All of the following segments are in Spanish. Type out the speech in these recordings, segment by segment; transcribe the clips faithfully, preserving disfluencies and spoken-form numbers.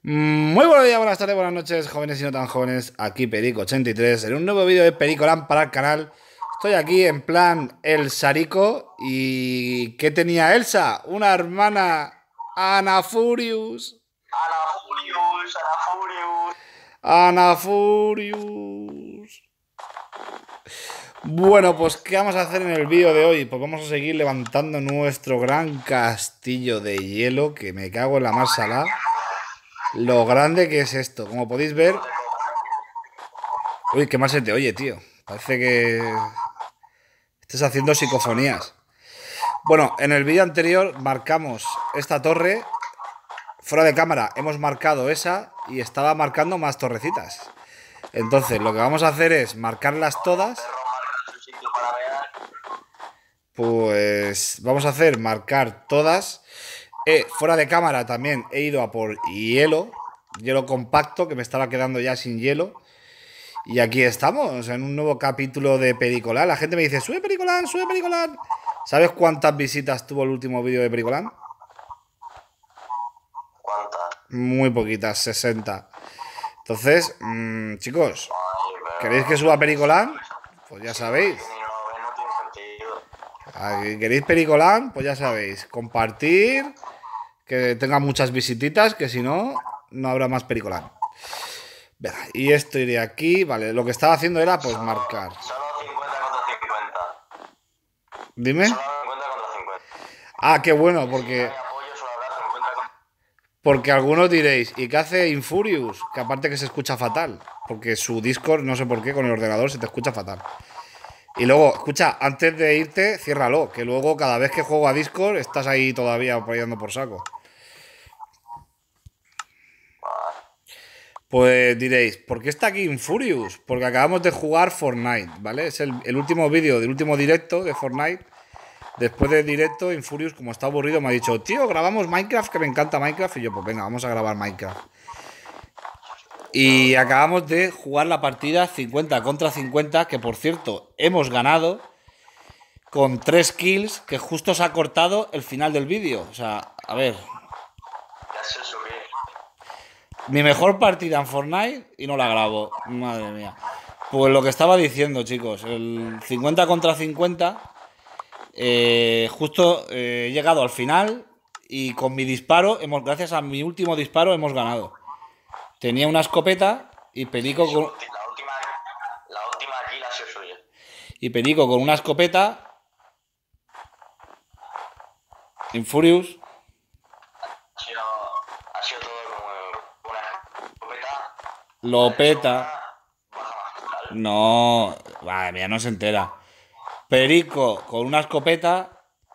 Muy buenos días, buenas tardes, buenas noches, jóvenes y no tan jóvenes. Aquí Perico ochenta y tres en un nuevo vídeo de Pericoland para el canal. Estoy aquí en plan El Sarico. ¿Y qué tenía Elsa? Una hermana Ana Furious. Ana Furious, Ana Furious. Ana Furious. Bueno, pues ¿qué vamos a hacer en el vídeo de hoy? Pues vamos a seguir levantando nuestro gran castillo de hielo, que me cago en la mar salada. Lo grande que es esto. Como podéis ver. Uy, qué mal se te oye, tío. Parece que estés haciendo psicofonías. Bueno, en el vídeo anterior marcamos esta torre. Fuera de cámara hemos marcado esa y estaba marcando más torrecitas. Entonces, lo que vamos a hacer es marcarlas todas. Perro marca su sitio para ver. Pues vamos a hacer marcar todas. Eh, fuera de cámara también he ido a por hielo. Hielo compacto, que me estaba quedando ya sin hielo. Y aquí estamos, en un nuevo capítulo de Pericoland. La gente me dice, sube Pericoland, sube Pericoland. ¿Sabes cuántas visitas tuvo el último vídeo de Pericoland? ¿Cuántas? Muy poquitas, sesenta. Entonces, mmm, chicos, Ay, ¿queréis pero. que suba Pericoland? Pues ya Si no ves sabéis. ni no lo ves, no tiene sentido. Aquí ¿Queréis Pericoland? Pues ya sabéis. Compartir, que tenga muchas visititas, que si no, no habrá más Pericoland. Venga, y esto iría aquí. Vale, lo que estaba haciendo era pues Solo, marcar. solo cincuenta contra cincuenta. Dime. Solo cincuenta contra cincuenta. Ah, qué bueno, Si no hay porque apoyo, solo habrá cincuenta contra. Porque algunos diréis, ¿y qué hace Infurious? Que aparte que se escucha fatal. Porque su Discord, no sé por qué, con el ordenador se te escucha fatal. Y luego, escucha, antes de irte, ciérralo. Que luego, cada vez que juego a Discord, estás ahí todavía apoyando por saco. Pues diréis, ¿por qué está aquí Infurious? Porque acabamos de jugar Fortnite, ¿vale? Es el, el último vídeo del último directo de Fortnite. Después del directo, Infurious, como está aburrido, me ha dicho, tío, grabamos Minecraft, que me encanta Minecraft. Y yo, pues venga, vamos a grabar Minecraft. Y acabamos de jugar la partida cincuenta contra cincuenta, que por cierto, hemos ganado con tres kills, que justo se ha cortado el final del vídeo. O sea, a ver, Ya se subí. mi mejor partida en Fortnite y no la grabo. Madre mía. Pues lo que estaba diciendo, chicos, el cincuenta contra cincuenta, eh, justo eh, he llegado al final y con mi disparo, hemos, gracias a mi último disparo, hemos ganado. Tenía una escopeta y Sí, Perico su con, ulti- la última. La última kill ha sido suya. y Perico con una escopeta. Infurious. Ha sido, ha sido todo como una escopeta. Lo Ha hecho peta. una baja magistral. No, madre mía, no se entera. Perico con una escopeta.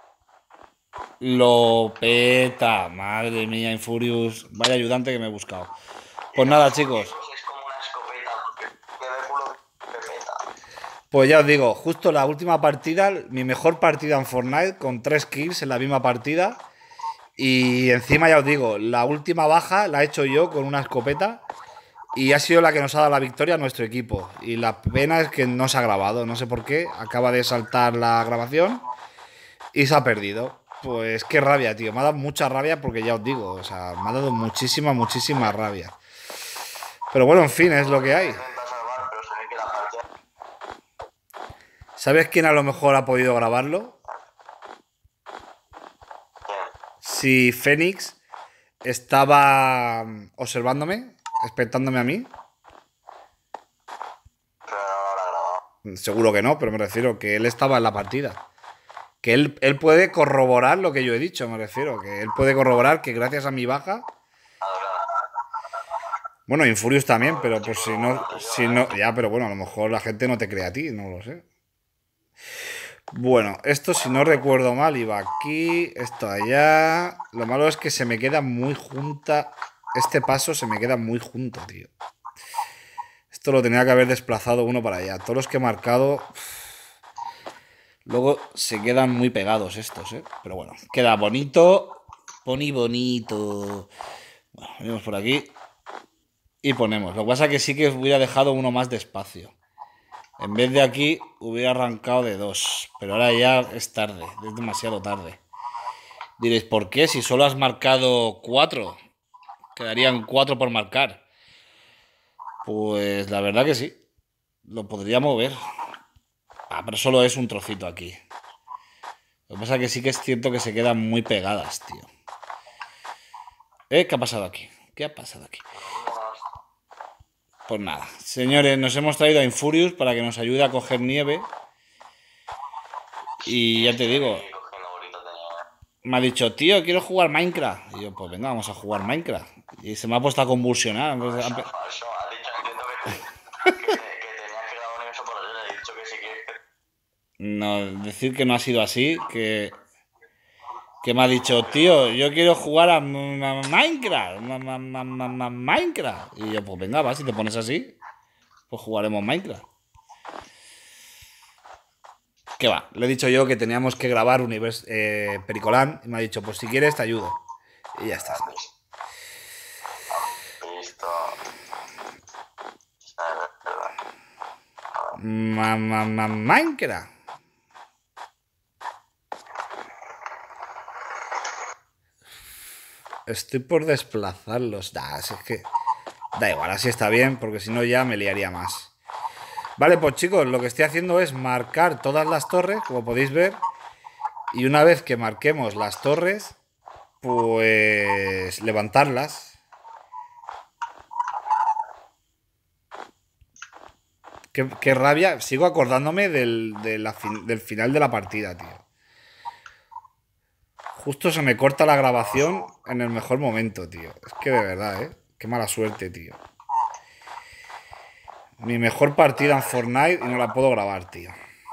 Lo peta. Madre mía, Infurious. Vaya ayudante que me he buscado. Y Pues no, nada, chicos. Furious es como una escopeta, porque que de culo que peta. Pues ya os digo, justo la última partida, mi mejor partida en Fortnite, con tres kills en la misma partida. Y encima ya os digo, la última baja la he hecho yo con una escopeta. Y ha sido la que nos ha dado la victoria a nuestro equipo. Y la pena es que no se ha grabado, no sé por qué. Acaba de saltar la grabación y se ha perdido. Pues qué rabia, tío. Me ha dado mucha rabia porque ya os digo, o sea, me ha dado muchísima, muchísima rabia. Pero bueno, en fin, es Todo lo el que mundo hay. intenta salvar, pero se ve que la partida. ¿Sabes quién a lo mejor ha podido grabarlo? Bien, Si Fénix estaba observándome, expectándome a mí. pero no lo habrá grabado. Seguro que no, pero me refiero que él estaba en la partida. Que él, él puede corroborar lo que yo he dicho, me refiero. Que él puede corroborar que gracias a mi baja. Adorada. Bueno, Infurious también, Joder, lo pero estoy pues si no. corroborando yo, Si ¿eh? no. Ya, pero bueno, a lo mejor la gente no te cree a ti, no lo sé. Bueno, esto si no recuerdo mal iba aquí, esto allá. Lo malo es que se me queda muy junta. Este paso se me queda muy junto, tío. Esto lo tenía que haber desplazado uno para allá. Todos los que he marcado. Luego se quedan muy pegados estos, ¿eh? Pero bueno, queda bonito. Poni bonito. Bueno, venimos por aquí y ponemos. Lo que pasa es que sí que hubiera dejado uno más despacio. En vez de aquí, hubiera arrancado de dos. Pero ahora ya es tarde, es demasiado tarde. Diréis, ¿por qué? Si solo has marcado cuatro. Quedarían cuatro por marcar. Pues la verdad que sí. Lo podría mover. Ah, pero solo es un trocito aquí. Lo que pasa es que sí que es cierto que se quedan muy pegadas, tío. ¿Eh? ¿Qué ha pasado aquí? ¿Qué ha pasado aquí? Pues nada. Señores, nos hemos traído a Infurius para que nos ayude a coger nieve. Y ya te digo, me ha dicho, tío, quiero jugar Minecraft. Y yo, pues venga, vamos a jugar Minecraft. Y se me ha puesto a convulsionar. Pues, Falso, ha- falso. Has dicho, entiendo que, que, que tenías que grabar un eso por eso. Le he dicho que si quieres que... No, decir que no ha sido así, que, que me ha dicho, tío, yo quiero jugar a, M- a Minecraft, ma- ma- ma- ma- ma- Minecraft. Y yo, pues venga, va, si te pones así, pues jugaremos Minecraft. ¿Qué va? Le he dicho yo que teníamos que grabar Univers eh, Pericolán y me ha dicho, pues si quieres te ayudo. Y ya está. Listo. Es verdad. Ma- ma- ma- Minecraft. Estoy por desplazarlos. Da, si es que da igual, así está bien, porque si no ya me liaría más. Vale, pues chicos, lo que estoy haciendo es marcar todas las torres, como podéis ver. Y una vez que marquemos las torres, pues levantarlas. Qué, qué rabia. Sigo acordándome del, de la fin- del final de la partida, tío. Justo se me corta la grabación en el mejor momento, tío. Es que de verdad, ¿eh? Qué mala suerte, tío. Mi mejor partida en Fortnite y no la puedo grabar, tío.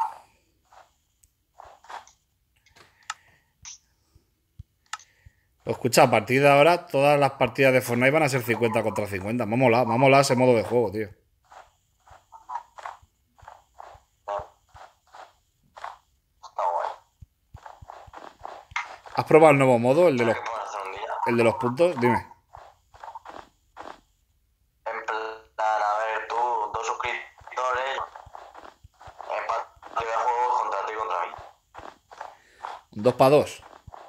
Lo escucha, a partir de ahora todas las partidas de Fortnite van a ser cincuenta contra cincuenta. Me ha molado, me ha molado ese modo de juego, tío. Está guay. ¿Has probado el nuevo modo, el de los, ¿Qué podemos hacer un día? el de los puntos? Dime. En plan, a ver, tú, dos suscriptores, en partida de juegos contra ti y contra mí. ¿Dos para dos?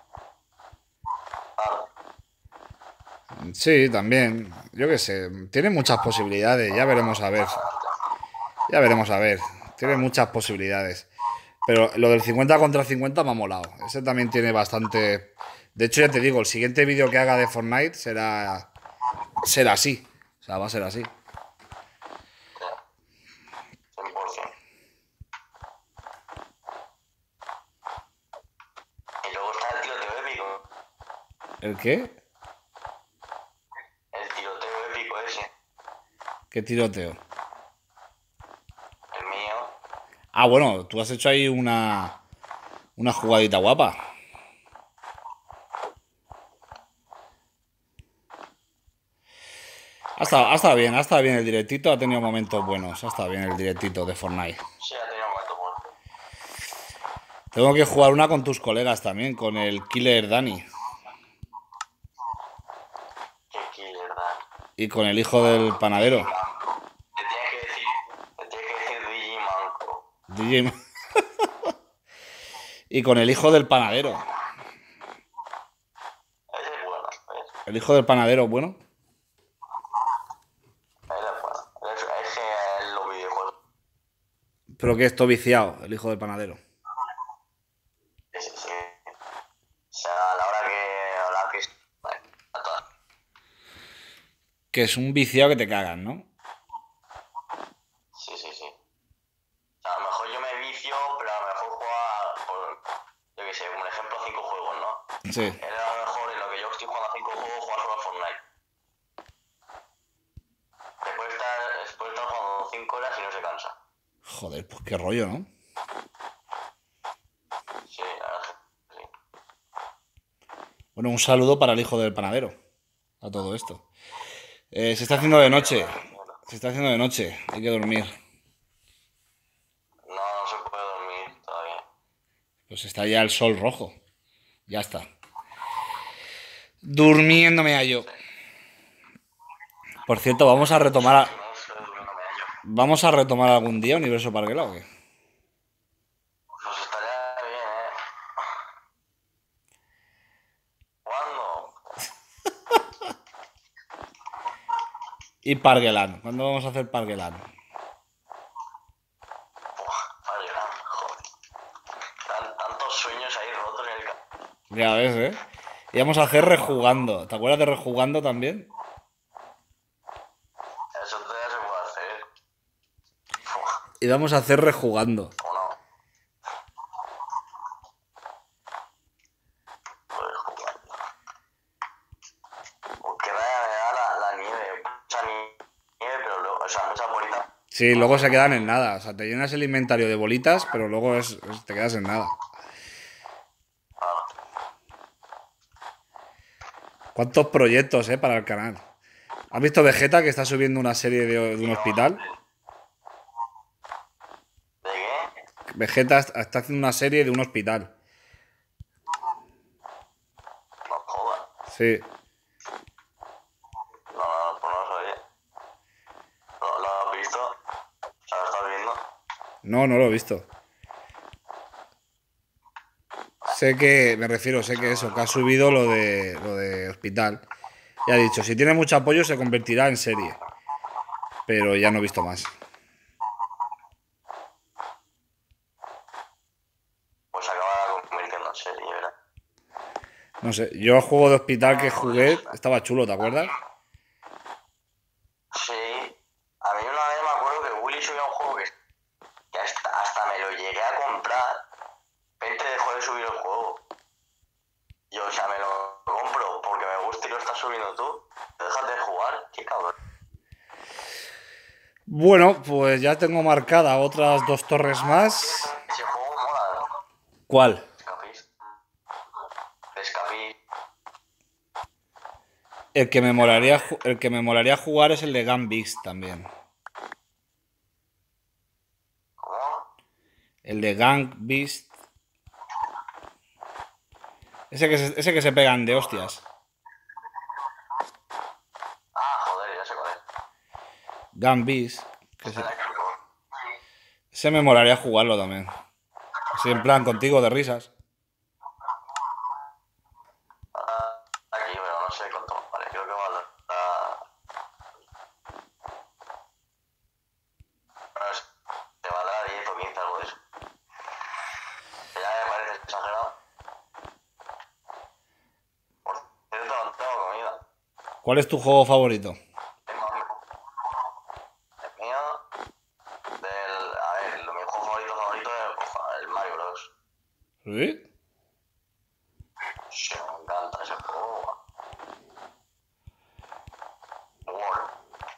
Claro. Sí, también. Yo qué sé. Tiene muchas posibilidades. Ya veremos a ver. Ya veremos a ver. Tiene muchas posibilidades. Pero lo del cincuenta contra cincuenta me ha molado. Ese también tiene bastante. De hecho, ya te digo, el siguiente vídeo que haga de Fortnite será. Será así. O sea, va a ser así. cien por ciento. Y luego está el tiroteo épico. ¿El qué? El tiroteo épico ese. ¿Qué tiroteo? El mío. Ah, bueno, tú has hecho ahí una. Una jugadita guapa. Ha estado, ha estado bien, ha estado bien el directito, ha tenido momentos buenos. Ha estado bien el directito de Fortnite. Sí, ha tenido un momento bueno. Tengo que jugar una con tus colegas también, con el Killer Dani. Qué killer, ¿verdad? Y con el hijo del panadero. Te tienes que decir, te tienes que decir Digimanco. D J. Y con el hijo del panadero. Ese es bueno, ¿ves? El hijo del panadero, bueno. Ese es bueno. Ese ese es los videojuegos. Pero que esto viciado, el hijo del panadero. Ese sí. O sea, a la hora que. A la hora que. Vale, a todas. Que es un viciado que te cagan, ¿no? Sí, sí, sí. O sea, a lo mejor yo me vicio, pero a lo mejor juega por. Yo qué sé, un ejemplo, cinco juegos, ¿no? Sí. Él a lo mejor en lo que yo estoy jugando a cinco juegos, juega solo a Fortnite. Después de estar, después de estar jugando cinco horas y no se cansa. Joder, pues qué rollo, ¿no? Sí, la verdad es que sí. Bueno, un saludo para el hijo del panadero. A todo esto. Eh, se está haciendo de noche. Se está haciendo de noche. Hay que dormir. No, no se puede dormir todavía. Pues está ya el sol rojo. Ya está. Durmiéndome a yo. Por cierto, vamos a retomar. a- No estoy durmiéndome a ello. Vamos a retomar algún día Universo Parguela o qué. Pues estaría bien, ¿eh? ¿Cuándo? Y Parguelan. ¿Cuándo vamos a hacer Parguelan? Vale, joder. Tan- tantos sueños ahí rotos en el camino. Ya ves, ¿eh? Y vamos a hacer rejugando. ¿Te acuerdas de rejugando también? Eso todavía se puede hacer. Fua, Y vamos a hacer rejugando. o no. Joder, jugar. Porque vaya, me da la, la nieve. Mucha nieve, pero luego, o sea, muchas bolitas. Sí, luego se quedan en nada. O sea, te llenas el inventario de bolitas, pero luego es, es- te quedas en nada. ¿Cuántos proyectos, eh, para el canal? ¿Has visto Vegeta que está subiendo una serie de, de un hospital? ¿De qué? Vegeta está está haciendo una serie de un hospital. No jodas. Sí. No, no, pues no lo sabía. ¿Lo, lo has visto? O sea, ¿lo estás viendo? No, no lo he visto. Sé que, me refiero, sé que eso, que ha subido lo de, lo de hospital. Y ha dicho, si tiene mucho apoyo se convertirá en serie. Pero ya no he visto más. Pues se acaba convirtiendo en serie, ¿verdad? No sé, yo el juego de hospital que jugué estaba chulo, ¿te acuerdas? Sí. A mí una vez me acuerdo que Willy subía un juego que, que hasta, hasta me lo llegué a comprar. Pente dejó de subir el juego. Yo, o sea, me lo compro porque me gusta y lo estás subiendo tú. Déjate de jugar, qué cabrón. Bueno, pues ya tengo marcada otras dos torres más. Ese juego mola, ¿no? ¿Cuál? Escapís. Escapís. El que me molaría, ju- el que me molaría jugar es el de Gun Beasts también. ¿Cómo? El de Gang Beast. Ese que se, ese que se pegan de hostias. Ah, joder, ya sé cuál es. Gun Beast. Que se- Espera que lo- ese me molaría jugarlo también. Así en plan contigo de risas. Ah, aquí, pero no sé cuánto vale. Creo que vale. ah, no sé, te valdrá diez o quince, algo de eso. Que ya me parece exagerado. Por cierto, no tengo comida. ¿Cuál es tu juego favorito? Tengo hambre. El mío, del. A ver, lo, mi juego favorito favorito es pues, el Mario Bros. ¿Sí? Sí, me encanta ese juego. World.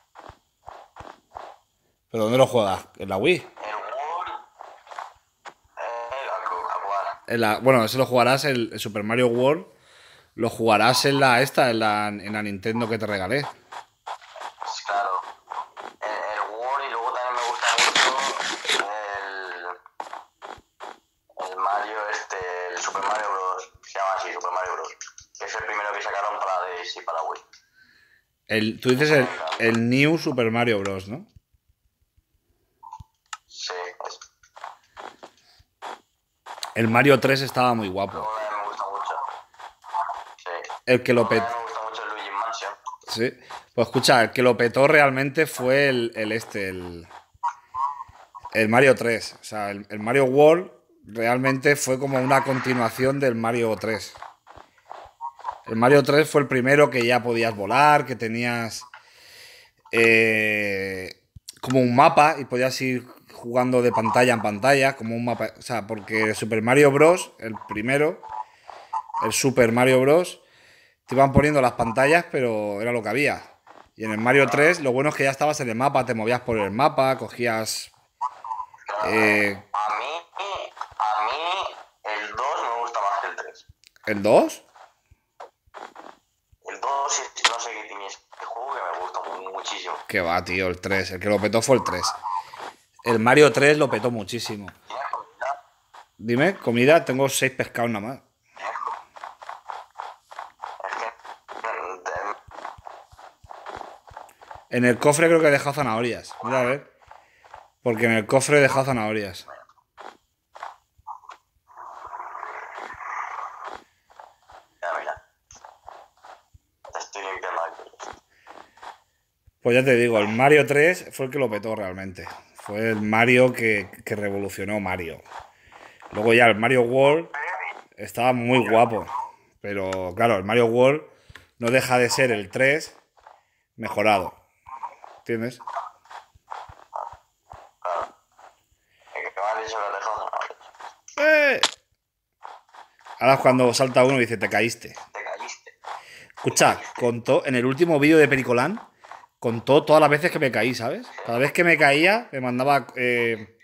¿Pero dónde lo juegas? ¿En la Wii? El World. Eh, a, a jugar. En la, bueno, ese lo jugarás el, el Super Mario World. Lo jugarás en la esta, en la, en la Nintendo que te regalé. Pues claro. El, el World y luego también me gusta mucho el. El Mario, este. El Super Mario Bros. Se llama así, Super Mario Bros. Que es el primero que sacaron para D S y para Wii. El, tú dices Ese me el, encanta. el New Super Mario Bros, ¿no? Sí, es. El Mario tres estaba muy guapo. Luego también me gusta mucho. Sí. El que lo Luego petó. también me gusta mucho el Luigi Mansion. Sí. Pues escucha, el que lo petó realmente fue el, el este, el, el Mario tres. O sea, el, el Mario World realmente fue como una continuación del Mario tres. El Mario tres fue el primero que ya podías volar, que tenías eh, como un mapa y podías ir jugando de pantalla en pantalla, como un mapa. O sea, porque el Super Mario Bros., el primero, el Super Mario Bros., te iban poniendo las pantallas, pero era lo que había. Y en el Mario tres, lo bueno es que ya estabas en el mapa, te movías por el mapa, cogías. eh, A mí, a mí, el dos me gusta más que el tres. ¿El dos? El dos, es- no sé qué tiene este juego que me gusta mu- muchísimo. Que va, tío, el tres. El que lo petó fue el tres. El Mario tres lo petó muchísimo. ¿Tienes comida? Dime, comida, tengo seis pescados nada más. ¿Tienes comida? Es que. mm, te- En el cofre creo que he dejado zanahorias. Mira a ver. Porque en el cofre he dejado zanahorias. Mira, mira. Te estoy limpiando aquí. Pues ya te digo, el Mario tres fue el que lo petó realmente. Fue el Mario que, que revolucionó Mario. Luego ya el Mario World estaba muy guapo. Pero claro, el Mario World no deja de ser el tres mejorado. ¿Entiendes? Claro. El que me han dicho que dejado ¡Eh! Ahora es cuando salta uno y dice, te caíste. te caíste. Escucha, contó en el último vídeo de Pericolán, contó todas las veces que me caí, ¿sabes? Cada vez que me caía, me mandaba... Eh,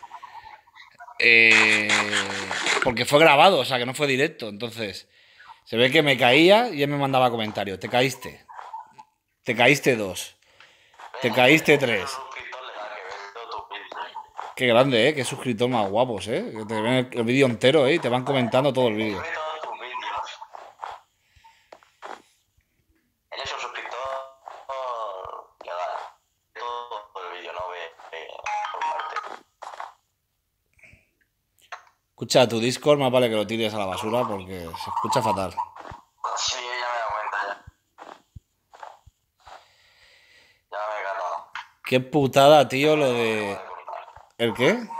eh, porque fue grabado, o sea, que no fue directo. Entonces, se ve que me caía y él me mandaba comentarios. Te caíste. Te caíste dos. Te caíste tres. Suscriptor legal que ves todos tus vídeos. Qué grande, ¿eh? Qué suscriptor más guapos, ¿eh? Que te ven el, el vídeo entero, ¿eh? Y te van comentando todo el vídeo. Ve todos tus vídeos. Eres un suscriptor legal. Todo el vídeo, no ve, ve por parte. Escucha, tu Discord más vale que lo tires a la basura porque se escucha fatal. Sí, ya me he dado cuenta ya. Ya me he ganado. Qué putada, tío, lo de... ¿El qué? No,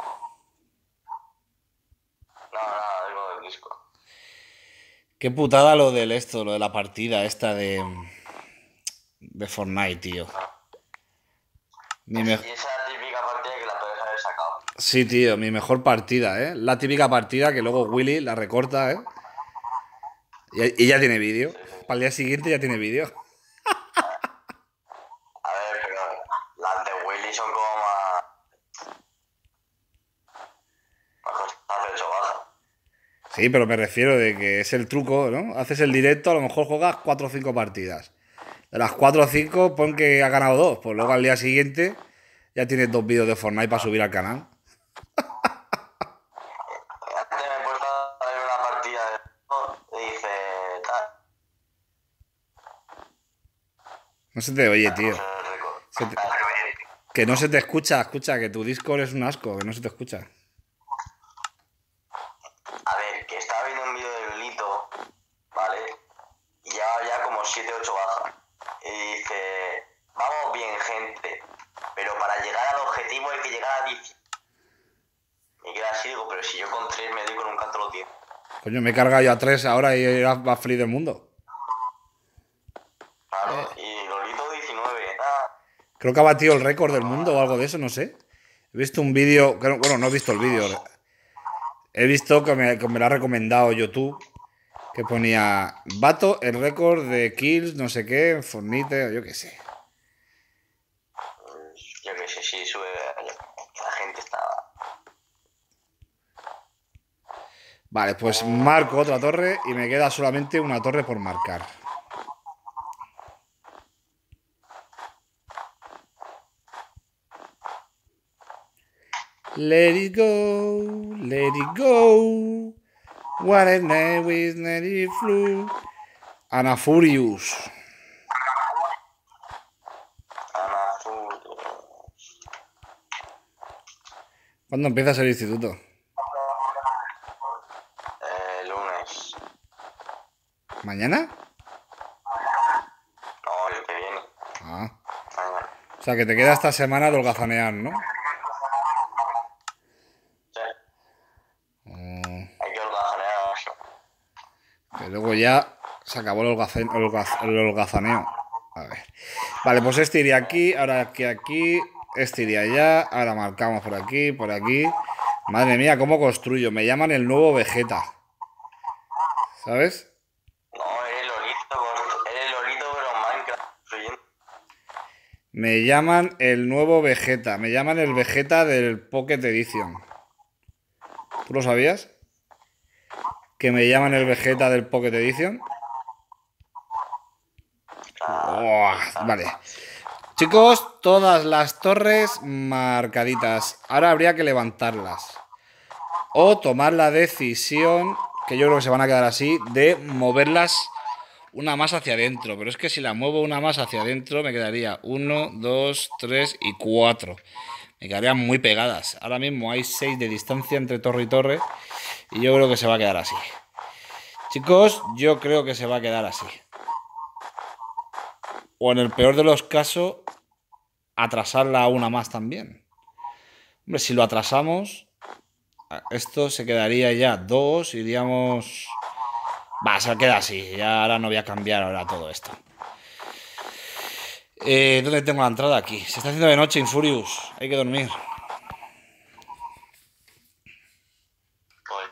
nada, digo del disco. Qué putada lo del esto, lo de la partida esta de... De Fortnite, tío. Mi me- Y esa típica partida que la puedes haber sacado. Sí, tío, mi mejor partida, ¿eh? La típica partida que luego Willy la recorta, ¿eh? Y, y ya tiene vídeo. Para el día siguiente ya tiene vídeo. A ver, pero las de Willy son como más... más cosas de hecho baja. Sí, pero me refiero de que es el truco, ¿no? Haces el directo, a lo mejor juegas cuatro o cinco partidas. De las cuatro o cinco, pon que ha ganado dos. Pues luego al día siguiente ya tienes dos vídeos de Fortnite para subir al canal. Antes me he puesto a ver una partida de... y dice... tal... No se te oye, tío. no sé el récord. Se te- Ah, Que no se te escucha, escucha, que tu Discord es un asco, que no se te escucha. A ver, que estaba viendo un vídeo de Lolito, ¿vale? Y llevaba ya como siete ocho bajas. Y dice, vamos bien, gente, pero para llegar al objetivo hay que llegar a diez. Y queda así, digo, pero si yo con tres me doy con un canto los diez. Coño, me he cargado yo a tres ahora y era más feliz del mundo. Claro, y Lolito diecinueve, nada. Creo que ha batido el récord del mundo o algo de eso, no sé. He visto un vídeo, que no- bueno, no he visto el vídeo. He visto que me, que me lo ha recomendado YouTube, que ponía, bato el récord de kills, no sé qué, en Fortnite, yo qué sé. Yo que sé, sí, sube, la gente está... Vale, pues marco otra torre y me queda solamente una torre por marcar. Let it go, let it go. What a night with let it flew. Ana Furious. Ana Full... ¿Cuándo empiezas el instituto? Eh, lunes. ¿Mañana? No, el que viene. Ah. Mañana. O sea, que te queda esta semana de holgazanear, ¿no? Sí, Mm, hay que holgazanear eso. que luego ya se acabó el, holgaza- el holgaz- el holgazaneo. A ver. Vale, pues este iría aquí, ahora aquí, aquí, este iría allá, ahora marcamos por aquí, por aquí. Madre mía, ¿cómo construyo? Me llaman el nuevo Vegeta. ¿Sabes? No, eres Lolito, con- eres Lolito pero en Minecraft. construyendo. Me llaman el nuevo Vegeta. Me llaman el Vegeta del Pocket Edition. ¿Tú lo sabías? ¿Que me llaman el Vegeta del Pocket Edition? Oh, vale. Chicos, todas las torres marcaditas. Ahora habría que levantarlas. O tomar la decisión, que yo creo que se van a quedar así, de moverlas una más hacia adentro. Pero es que si la muevo una más hacia adentro, me quedaría uno, dos, tres y cuatro. Me quedarían muy pegadas. Ahora mismo hay seis de distancia entre torre y torre. Y yo creo que se va a quedar así. Chicos, yo creo que se va a quedar así. O en el peor de los casos, atrasarla una más también. Hombre, si lo atrasamos, esto se quedaría ya dos, iríamos... Va, se queda así. Ya ahora no voy a cambiar ahora todo esto. Eh, ¿Dónde tengo la entrada? Aquí. Se está haciendo de noche, Infurius. Hay que dormir. Pues,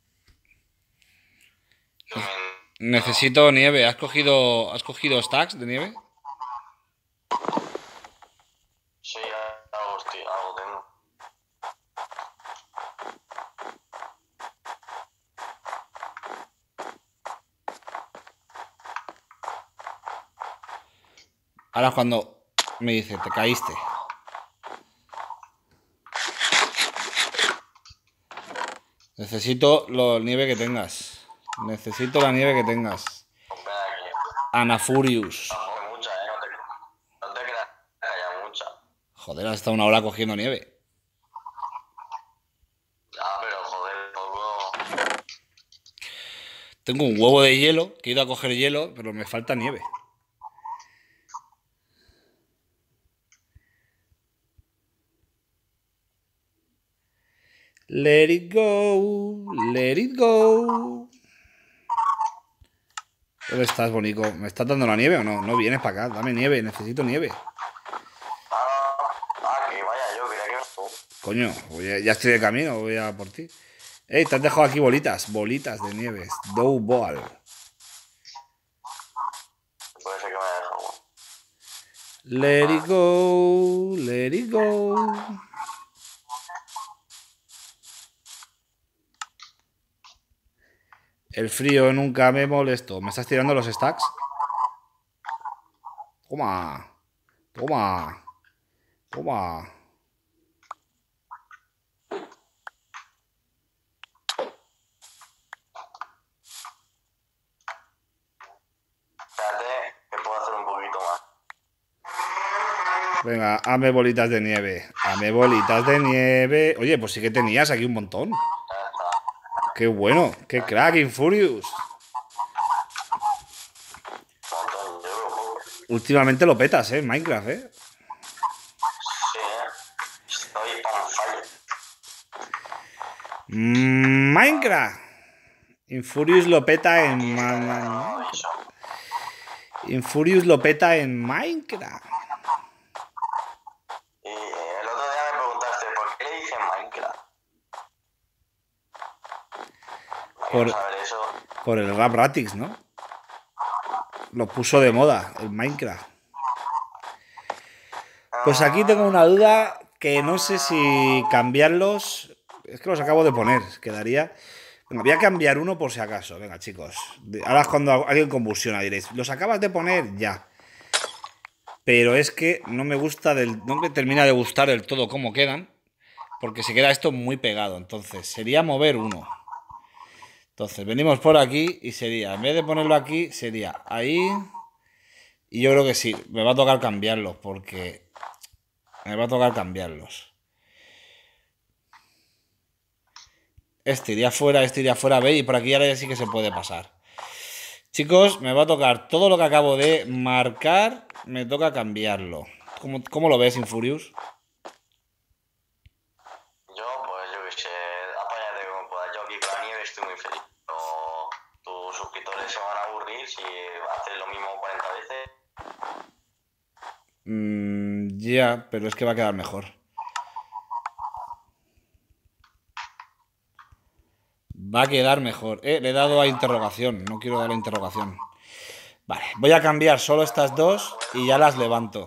yo me- Necesito nieve. ¿Has cogido, has cogido stacks de nieve? Sí, algo, estoy, algo tengo. Ahora es cuando me dice, te caíste. Necesito la nieve que tengas. Necesito la nieve que tengas. Pues ven aquí. Anafurius. Tampoco hay mucha, ¿eh? No te, no te creas que haya mucha. Joder, has estado una hora cogiendo nieve. Ya, pero joder, poco... Tengo un huevo de hielo, que he ido a coger hielo, pero me falta nieve. Let it go, let it go. ¿Dónde estás, Bonico? ¿Me estás dando la nieve o no? No vienes para acá, dame nieve, necesito nieve. Ah, ah, que vaya yo, creía que... Oh, Coño, voy a- ya estoy de camino, voy a por ti. Ey, te has dejado aquí bolitas, bolitas de nieve. Dough ball. puede ser que me haya dejado uno. Let it go, let it go. El frío nunca me molestó. ¿Me estás tirando los stacks? Toma, toma, toma. Espérate, que puedo hacer un poquito más. Venga, hazme bolitas de nieve. Hazme bolitas de nieve. Oye, pues sí que tenías aquí un montón. Ya está. Qué bueno, qué crack, Infurius. Montón, yo creo poco. Últimamente lo petas, eh, en Minecraft, eh. Sí, eh. Estoy on fire. Mm, Minecraft. Infurius lo peta en Aquí está Ma- el Ma- nuevo Minecraft. aviso. Infurius lo peta en Minecraft. Y eh, el otro día me preguntaste, ¿por qué le dicen Minecraft? No Por, quiero saber eso. por el Rap Ratix, ¿no? Lo puso de moda, el Minecraft. Pues aquí tengo una duda que no sé si cambiarlos. Es que los acabo de poner. Quedaría. Venga, voy a cambiar uno por si acaso. Venga, chicos. Ahora es cuando alguien convulsiona, diréis. ¿Los acabas de poner? Ya. Pero es que no me gusta del. No me termina de gustar del todo cómo quedan. Porque se queda esto muy pegado. Entonces, sería mover uno. Entonces, venimos por aquí y sería. En vez de ponerlo aquí, sería ahí. Y yo creo que sí. Me va a tocar cambiarlos. Porque. Me va a tocar cambiarlos. Este iría fuera, este iría fuera, ve, y por aquí ahora ya sí que se puede pasar. Chicos, me va a tocar todo lo que acabo de marcar, me toca cambiarlo. ¿Cómo, cómo lo ves, Infurius? Yo, pues yo que sé, apáñate como puedas. Yo aquí con la nieve estoy muy feliz. Pero tus suscriptores se van a aburrir si haces lo mismo cuarenta veces. Mm, ya, pero es que va a quedar mejor. Va a quedar mejor. Eh, le he dado a interrogación, no quiero dar a interrogación. Vale, voy a cambiar solo estas dos y ya las levanto.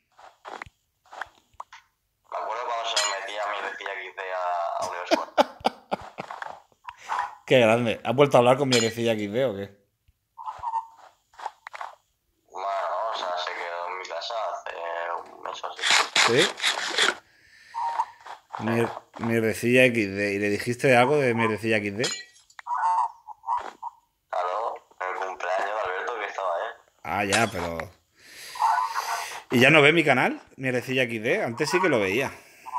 Me acuerdo cuando se me metía mi rejilla X D a, a Universal. Qué grande. ¿Has vuelto a hablar con mi herecilla X D o qué? Bueno, o sea, se quedó en mi casa hace un mes o así. ¿Sí? Mi, mi herecilla X D. ¿Y le dijiste algo de mi herecilla X D? Claro, en el cumpleaños de Alberto que estaba, ¿eh? Ah, ya, pero... ¿Y ya no ve mi canal? Mi herecilla X D. Antes sí que lo veía.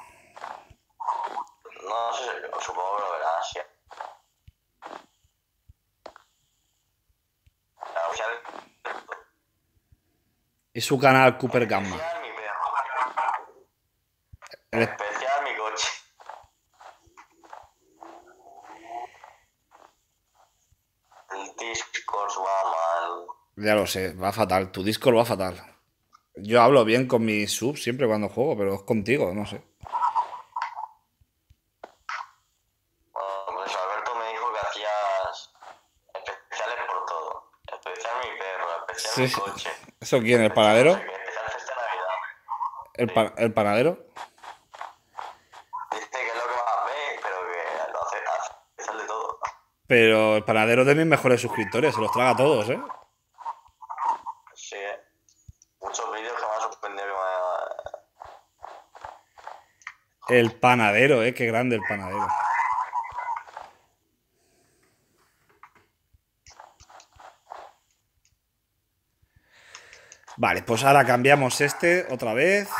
No sé, supongo que lo verás, sí. Es su canal Cooper Gamma. Especial, mi perro. En El- especial mi coche. El Discord va mal. Ya lo sé, va fatal. Tu Discord va fatal. Yo hablo bien con mis subs siempre cuando juego, pero es contigo, no sé. Bueno, pues Alberto me dijo que hacías especiales por todo. Especial mi perro, especial Sí. mi coche. ¿Eso quién? ¿El Especial no sé panadero? qué, especial festa de Navidad. ¿El, pa- el panadero? Dice que es lo que más ve, pero que lo hace, hace especial de todo. Pero el panadero es de mis mejores suscriptores, se los traga a todos, ¿eh? Sí, muchos vídeos que me han sorprendido que me... El panadero, ¿eh? Qué grande el panadero. Vale, pues ahora cambiamos este otra vez.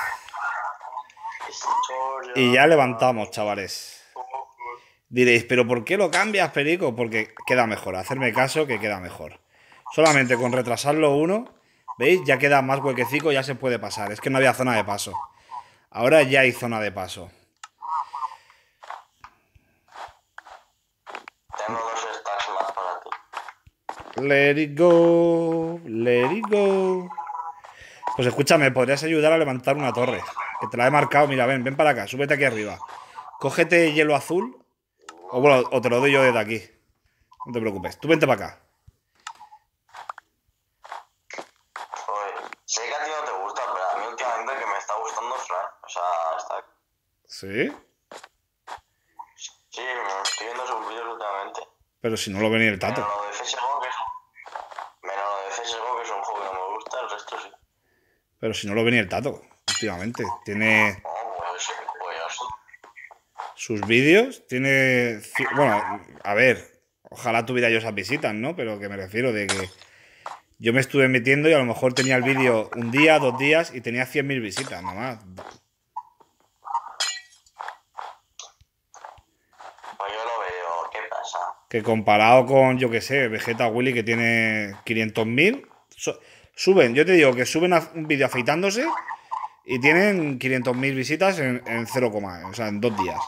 Y ya levantamos, chavales. Diréis, ¿pero por qué lo cambias, Perico? Porque queda mejor, hacerme caso que queda mejor. Solamente con retrasarlo uno, ¿veis? Ya queda más huequecico, ya se puede pasar. Es que no había zona de paso. Ahora ya hay zona de paso. Tengo dos stacks más para ti. Let it go, let it go. Pues escúchame, podrías ayudar a levantar una torre. Que te la he marcado, mira, ven, ven para acá, súbete aquí arriba. Cógete hielo azul. O bueno, o te lo doy yo desde aquí. No te preocupes, tú vente para acá. Joder, sé que a ti no te gusta, pero a mí últimamente que me está gustando Fran. O sea, está... ¿Sí? Sí, me estoy viendo sus vídeos últimamente. Pero si no lo ve ni el Menos tato. lo de C S G O, que es... Menos lo de C S G O, que es un juego que no me gusta, el resto sí. Pero si no lo ve ni el tato, últimamente. Tiene No, pues sí, pues yo sí. sus vídeos, tiene... ci- Bueno, a ver, ojalá tuviera yo esas visitas, ¿no? Pero que me refiero de que yo me estuve metiendo y a lo mejor tenía el vídeo un día, dos días y tenía cien mil visitas, nomás. Pues yo lo veo, ¿qué pasa? Que comparado con, yo que sé, Vegeta Willy que tiene quinientos mil, so- suben, yo te digo que suben a- un vídeo afeitándose y tienen quinientos mil visitas en, en cero, o sea, en dos días.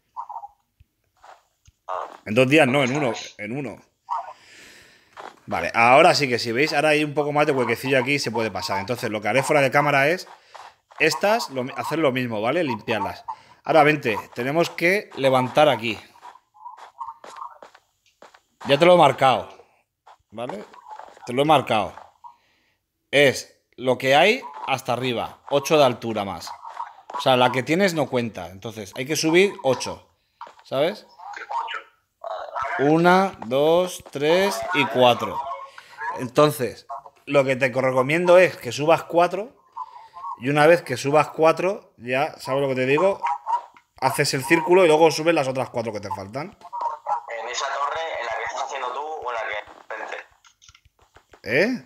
Ah, En dos días no, en uno, en uno. Vale, ahora sí que si veis, ahora hay un poco más de huequecillo aquí y se puede pasar. Entonces lo que haré fuera de cámara es estas, lo- hacer lo mismo, ¿vale? Limpiarlas. Ahora vente, tenemos que levantar aquí. Ya te lo he marcado, ¿vale? Te lo he marcado. Es lo que hay hasta arriba, ocho de altura más. O sea, la que tienes no cuenta. Entonces, hay que subir ocho, ¿sabes? Una, dos, tres y cuatro. Entonces, lo que te recomiendo es que subas cuatro. Y una vez que subas cuatro, ya, ¿sabes lo que te digo? Haces el círculo y luego subes las otras cuatro que te faltan. en esa torre, en la que estás haciendo tú o en la que enfrente. ¿Eh?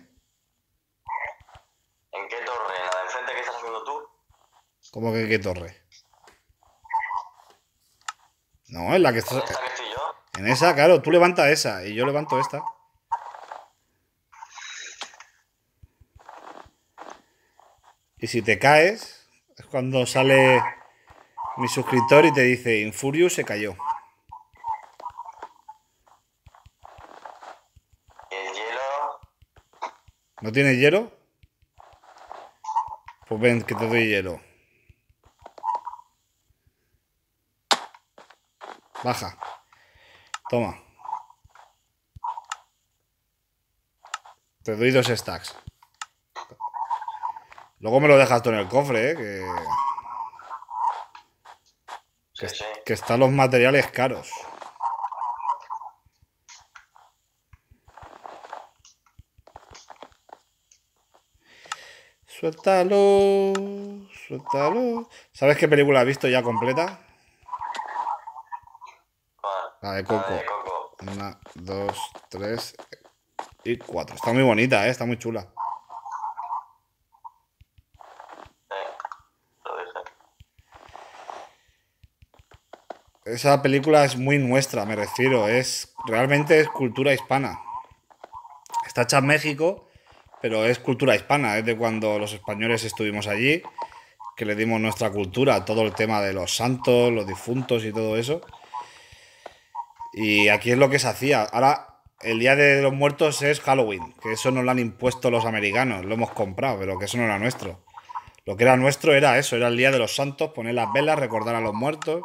¿En qué torre? ¿En la de enfrente que estás haciendo tú? ¿Cómo que qué torre? No, en la que estás. ¿En esta que estoy yo? En esa, claro, tú levanta esa y yo levanto esta. Y si te caes, es cuando sale mi suscriptor y te dice, Infurious se cayó. Y el hielo... ¿No tienes hielo? Pues ven, que te doy hielo. Baja. Toma. Te doy dos stacks. Luego me lo dejas tú en el cofre, ¿eh? Que, que, Sí, sí. que están los materiales caros. Suéltalo. Suéltalo. ¿Sabes qué película has visto ya completa? Vale. La de La Coco. de Coco. Una, dos, tres y cuatro. Está muy bonita, ¿eh? Está muy chula. Sí, lo dije. Esa película es muy nuestra, me refiero. Es realmente es cultura hispana. Está hecha en México, pero es cultura hispana. Es de cuando los españoles estuvimos allí. que le dimos nuestra cultura, todo el tema de los santos, los difuntos y todo eso. Y aquí es lo que se hacía. Ahora, el Día de los Muertos es Halloween, que eso nos lo han impuesto los americanos, lo hemos comprado, pero que eso no era nuestro. Lo que era nuestro era eso, era el Día de los Santos, poner las velas, recordar a los muertos.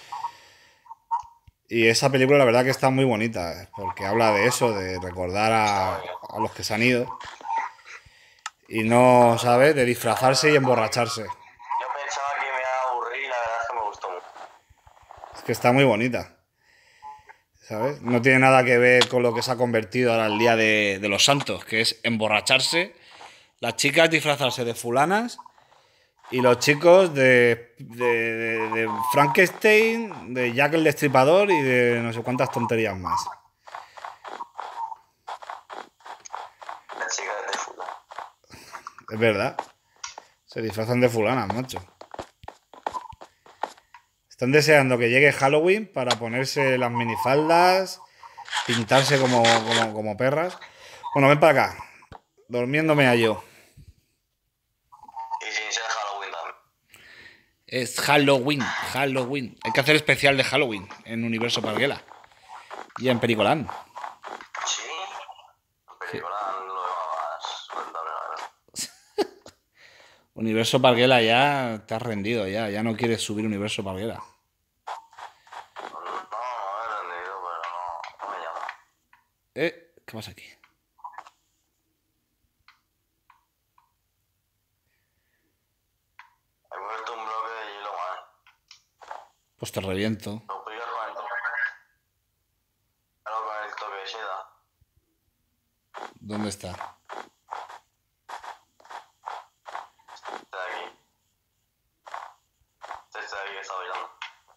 Y esa película la verdad que está muy bonita, porque habla de eso, de recordar Está a, muy bien. a los que se han ido. Y no, ¿sabes? De disfrazarse y emborracharse. Yo pensaba que me iba a aburrir y la verdad es que me gustó mucho. Es que está muy bonita, ¿sabes? No tiene nada que ver con lo que se ha convertido ahora el Día de, de los Santos, que es emborracharse, las chicas disfrazarse de fulanas y los chicos de, de, de- de Frankenstein, de Jack el Destripador y de no sé cuántas tonterías más. La chica de fútbol. Es verdad. Se disfrazan de fulanas, macho. Están deseando que llegue Halloween para ponerse las minifaldas, pintarse como, como, como perras. Bueno, ven para acá. Durmiéndome a yo. Y sin ser Halloween también. Es Halloween, Halloween. Hay que hacer especial de Halloween en Universo Parguela. Y en Pericolán. Sí. Película lo veo más rentable, la verdad. Universo Parguela ya te has rendido, ya. Ya no quieres subir Universo Parguela. No, no he entendido, pero no, no me llama. Eh, ¿qué pasa aquí? He puesto un bloque de hielo mal. Pues te reviento. Lo picas con el toque. Claro, con el toque de seda. ¿Dónde está? Este de aquí. Este de aquí que está bailando.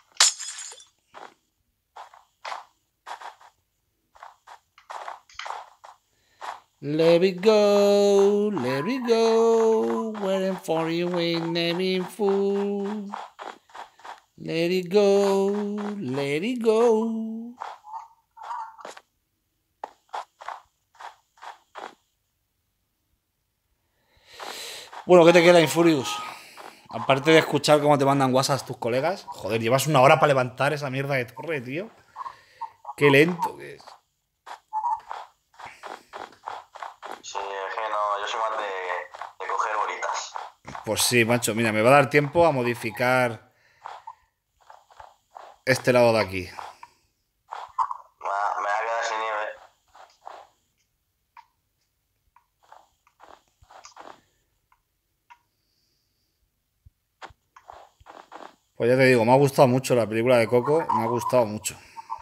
Let it go, let it go. Waiting for you in every fool. Let it go, let it go. Bueno, ¿qué te queda, Infurious? Aparte de escuchar cómo te mandan WhatsApp tus colegas. Joder, llevas una hora para levantar esa mierda de torre, tío. Qué lento que es. Sí, es que no, yo soy más de, de coger bolitas. Pues sí, macho. Mira, me va a dar tiempo a modificar este lado de aquí. Me va, me va a quedar sin nieve. Pues ya te digo, me ha gustado mucho la película de Coco. Me ha gustado mucho.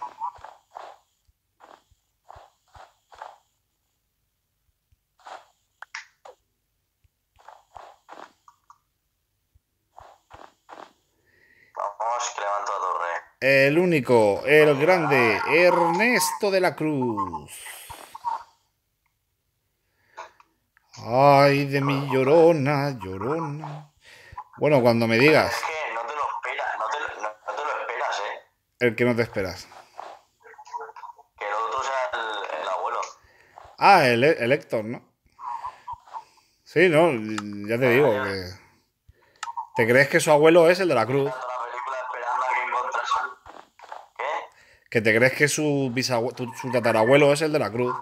Vamos, que levanto la torre. El único, el grande, Ernesto de la Cruz. Ay, de mi llorona, llorona. Bueno, cuando me digas, Es que no te lo esperas, no te, lo- no, no te lo esperas, eh. el que no te esperas. Que el otro sea el, el abuelo. Ah, el, el Héctor, ¿no? Sí, no, ya te Ah, digo yo que... ¿Te crees que su abuelo es el de la Cruz? toda la película esperando a que encontrase. ¿Qué? ¿Que te crees que su, bisabue- tu- su tatarabuelo es el de la Cruz?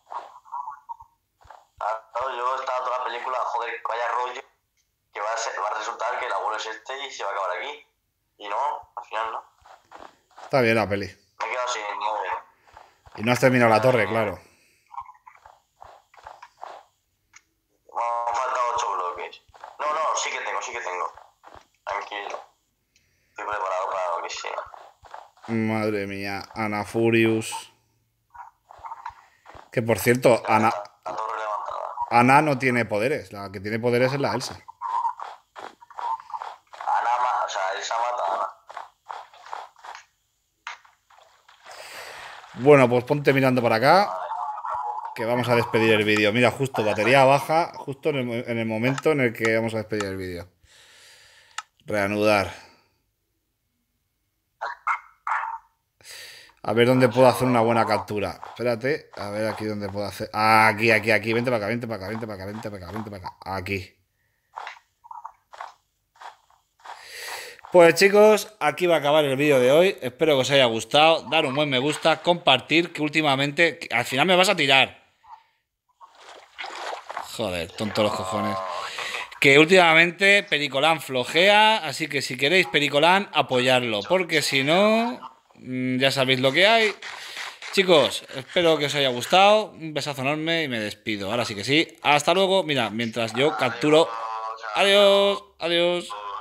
Claro, yo estaba toda la película, joder, vaya rollo, que va a, ser, va a resultar que el abuelo es este y se va a acabar aquí. Y no, al final no. Está bien la peli. Me he quedado sin nieve. Y no has terminado la torre, claro. Me han faltado ocho bloques. No, no, sí que tengo, sí que tengo. Tranquilo. Estoy preparado para lo que sea. Madre mía, Ana Furious. Que por cierto, Ya Ana, está, la torre levantada. Ana no tiene poderes. La que tiene poderes es la Elsa. Ana, ma- o sea, Elsa mata a Ana. Bueno, pues ponte mirando para acá. Que vamos a despedir el vídeo. Mira, justo batería baja, justo en el, mo- en el momento en el que vamos a despedir el vídeo. Reanudar. A ver dónde puedo hacer una buena captura. Espérate, a ver aquí dónde puedo hacer. Ah, aquí, aquí, aquí. Vente para acá, vente para acá, vente para acá, vente para acá, vente para acá. Aquí. Pues chicos, aquí va a acabar el vídeo de hoy. Espero que os haya gustado. Dar un buen me gusta, compartir, que últimamente... que al final me vas a tirar. Joder, tonto los cojones. Que últimamente Pericolán flojea, así que si queréis Pericolán, apoyarlo. Porque si no, ya sabéis lo que hay. Chicos, espero que os haya gustado. Un besazo enorme y me despido. Ahora sí que sí. Hasta luego. Mira, mientras yo capturo... Adiós, adiós.